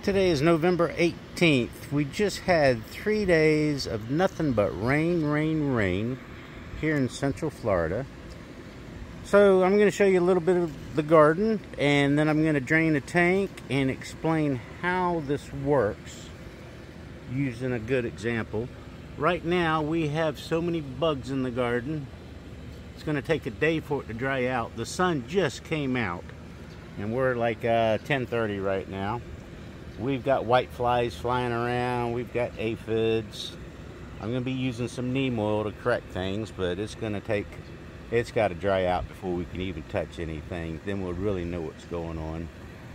Today is November 18th. We just had 3 days of nothing but rain here in Central Florida. So I'm going to show you a little bit of the garden, and then I'm going to drain a tank and explain how this works using a good example. Right now we have so many bugs in the garden. It's going to take a day for it to dry out. The sun just came out and we're like 10:30 right now. We've got white flies flying around. We've got aphids. I'm going to be using some neem oil to correct things, but it's got to dry out before we can even touch anything. Then we'll really know what's going on.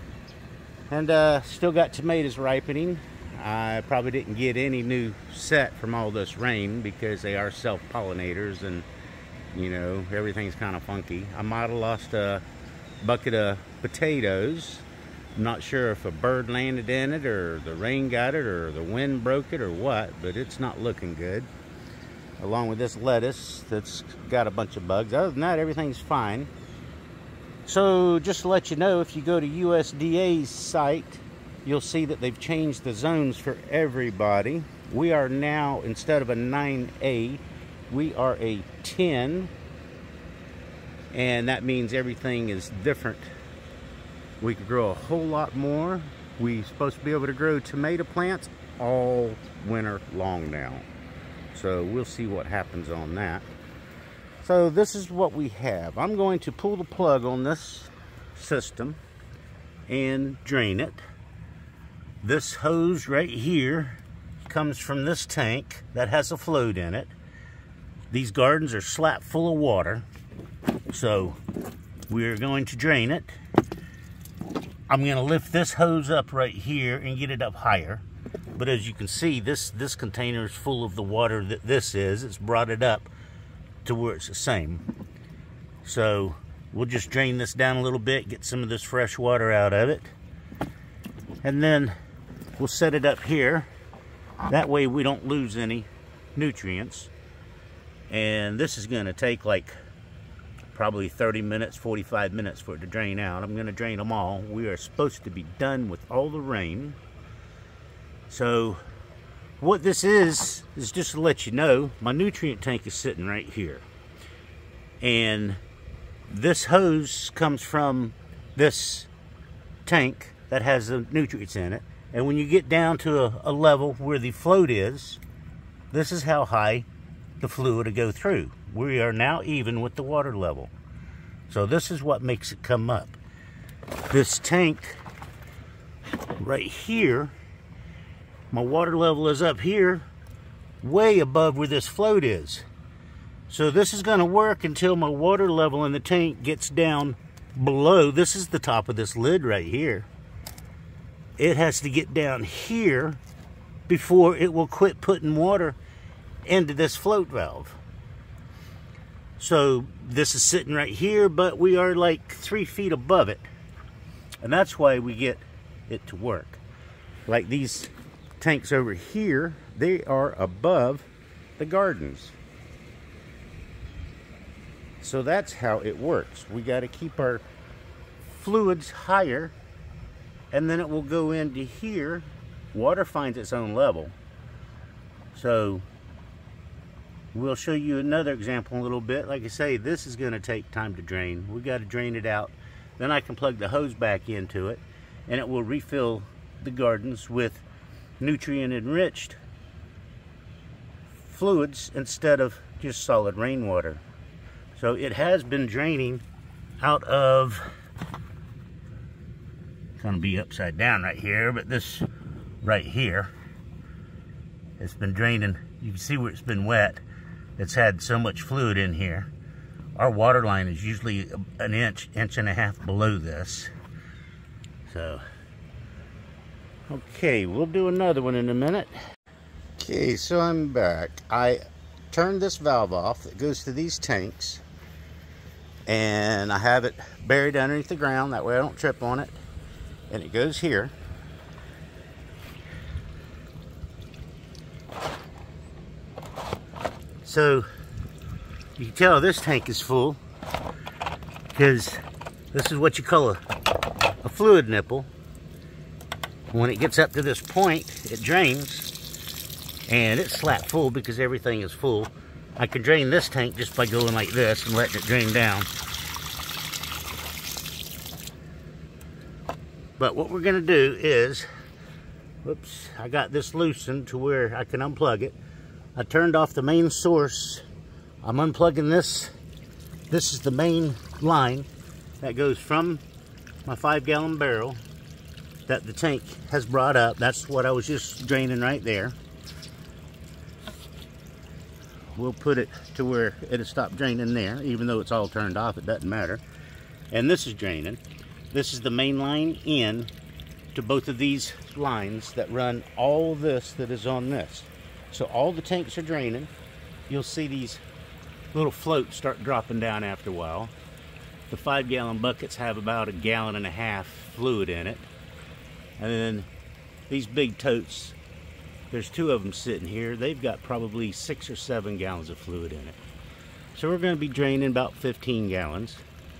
And still got tomatoes ripening. I probably didn't get any new set from all this rain because they are self-pollinators, and you know, everything's kind of funky. I might have lost a bucket of potatoes. I'm not sure if a bird landed in it, or the rain got it, or the wind broke it, or what, but it's not looking good. Along with this lettuce that's got a bunch of bugs. Other than that, everything's fine. So just to let you know, if you go to USDA's site, you'll see that they've changed the zones for everybody. We are now, instead of a 9A, we are a 10. And that means everything is different. We could grow a whole lot more. We're supposed to be able to grow tomato plants all winter long now. So we'll see what happens on that. So this is what we have. I'm going to pull the plug on this system and drain it. This hose right here comes from this tank that has a float in it. These gardens are slap full of water, so we're going to drain it. I'm going to lift this hose up right here and get it up higher. But as you can see, this container is full of the water that this is. It's brought it up to where it's the same. So we'll just drain this down a little bit, get some of this fresh water out of it. And then we'll set it up here. That way we don't lose any nutrients. And this is going to take like probably 30 minutes, 45 minutes for it to drain out. I'm going to drain them all. We are supposed to be done with all the rain. So what this is just to let you know, my nutrient tank is sitting right here. And this hose comes from this tank that has the nutrients in it. And when you get down to a level where the float is, this is how high the fluid will go through. We are now even with the water level. So this is what makes it come up. This tank right here, my water level is up here, way above where this float is. So this is going to work until my water level in the tank gets down below. This is the top of this lid right here. It has to get down here before it will quit putting water into this float valve. So this is sitting right here, but we are like 3 feet above it. And that's why we get it to work. Like these tanks over here, they are above the gardens. So that's how it works. We got to keep our fluids higher, and then it will go into here. Water finds its own level. So we'll show you another example in a little bit. Like I say, this is going to take time to drain. We got to drain it out. Then I can plug the hose back into it, and it will refill the gardens with nutrient-enriched fluids instead of just solid rainwater. So it has been draining out of, it's going to be upside down right here, but this right here, it's been draining. You can see where it's been wet. It's had so much fluid in here. Our water line is usually an inch and a half below this. So, okay, we'll do another one in a minute. Okay, so I'm back. I turned this valve off that goes to these tanks, and I have it buried underneath the ground. That way I don't trip on it. And it goes here. So you can tell this tank is full because this is what you call a fluid nipple. When it gets up to this point, it drains, and it's slap full because everything is full. I can drain this tank just by going like this and letting it drain down. But what we're gonna do is, whoops, I got this loosened to where I can unplug it. I turned off the main source. I'm unplugging this. This is the main line that goes from my 5-gallon barrel that the tank has brought up. That's what I was just draining right there. We'll put it to where it'll stop draining there. Even though it's all turned off, it doesn't matter. And this is draining. This is the main line in to both of these lines that run all this that is on this. So all the tanks are draining. You'll see these little floats start dropping down after a while. The 5-gallon buckets have about 1.5 gallons fluid in it. And then these big totes, there's 2 of them sitting here. They've got probably 6 or 7 gallons of fluid in it. So we're going to be draining about 15 gallons.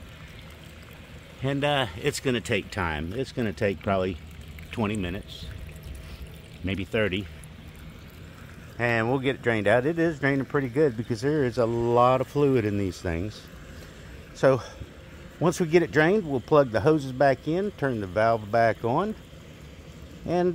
And it's going to take time. It's going to take probably 20 minutes, maybe 30. And we'll get it drained out. It is draining pretty good because there is a lot of fluid in these things. So once we get it drained, we'll plug the hoses back in, turn the valve back on, and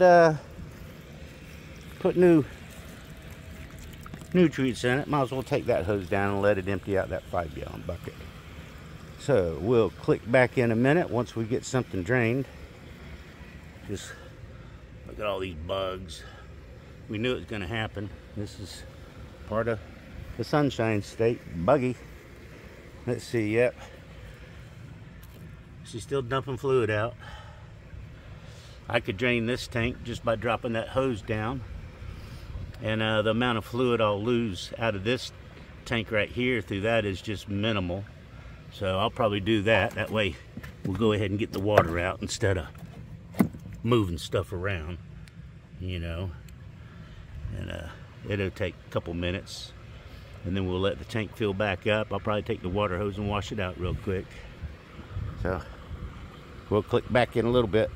put new nutrients in it. Might as well take that hose down and let it empty out that 5-gallon bucket. So we'll click back in a minute once we get something drained. Just look at all these bugs. We knew it was going to happen. This is part of the Sunshine State. Buggy. Let's see, yep. She's still dumping fluid out. I could drain this tank just by dropping that hose down. And the amount of fluid I'll lose out of this tank right here through that is just minimal. So I'll probably do that. That way we'll go ahead and get the water out instead of moving stuff around, you know. And it'll take a couple minutes, and then we'll let the tank fill back up. I'll probably take the water hose and wash it out real quick. So we'll click back in a little bit.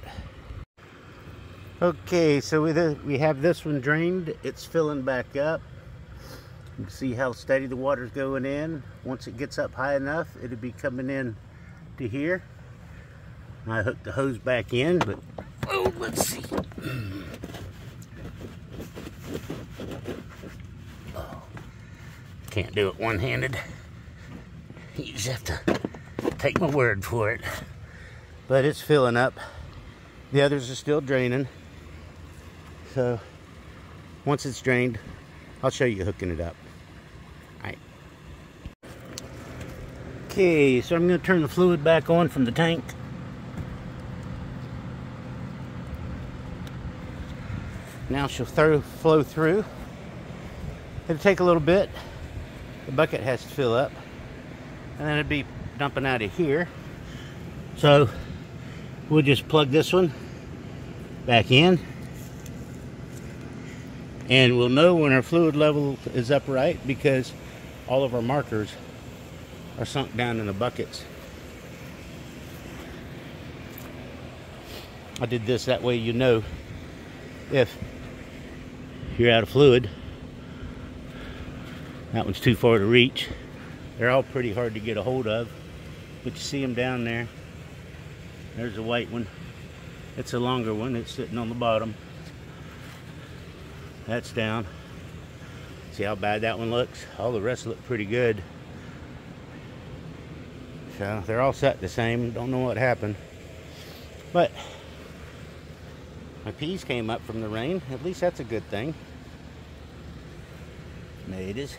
Okay, so we have this one drained. It's filling back up. You can see how steady the water's going in. Once it gets up high enough, it'll be coming in to here. I hooked the hose back in, but oh, let's see. Oh, can't do it one-handed. You just have to take my word for it. But it's filling up. The others are still draining. So once it's drained, I'll show you hooking it up. Alright. Okay, so I'm going to turn the fluid back on from the tank. Now she'll flow through. It'll take a little bit. The bucket has to fill up. And then it'll be dumping out of here. So we'll just plug this one back in. And we'll know when our fluid level is upright because all of our markers are sunk down in the buckets. I did this that way you know if you're out of fluid. That one's too far to reach. They're all pretty hard to get a hold of, but you see them down there. There's a white one. It's a longer one. It's sitting on the bottom. That's down. See how bad that one looks? All the rest look pretty good. So they're all set the same. Don't know what happened. But my peas came up from the rain. At least that's a good thing. Tomatoes.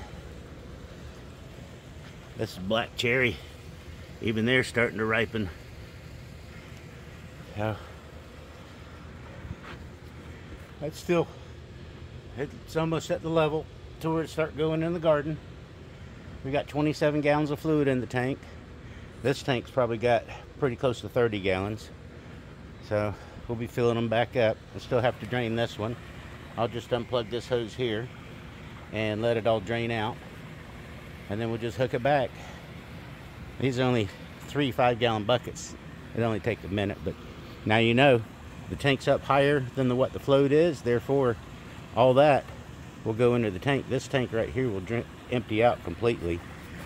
This is black cherry. Even they're starting to ripen. So that's still, it's almost at the level to where it start going in the garden. We got 27 gallons of fluid in the tank. This tank's probably got pretty close to 30 gallons. So we'll be filling them back up. I still have to drain this one. I'll just unplug this hose here and let it all drain out. And then we'll just hook it back. These are only 3 5-gallon buckets. It only take a minute, but now you know. The tank's up higher than what the float is, therefore all that will go into the tank. This tank right here will empty out completely.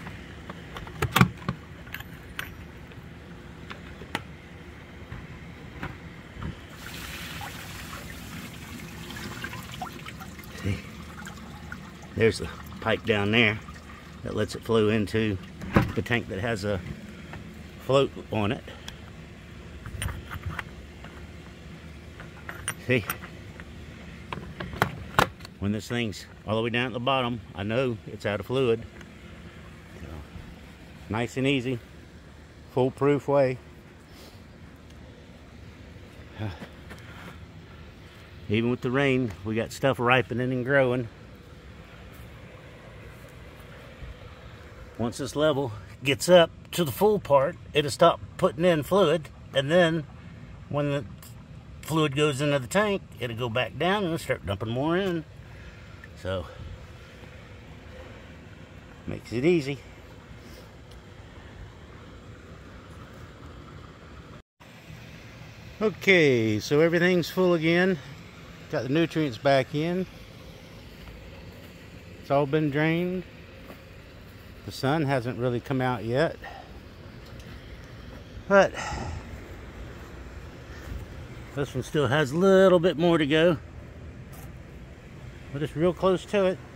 See, there's the pipe down there that lets it flow into the tank that has a float on it. See, when this thing's all the way down at the bottom, I know it's out of fluid. So, nice and easy, foolproof way. Even with the rain, we got stuff ripening and growing. Once this level gets up to the full part, it'll stop putting in fluid, and then when the fluid goes into the tank, it'll go back down and it'll start dumping more in. So, makes it easy. Okay, so everything's full again. Got the nutrients back in. It's all been drained. The sun hasn't really come out yet, but this one still has a little bit more to go, but it's real close to it.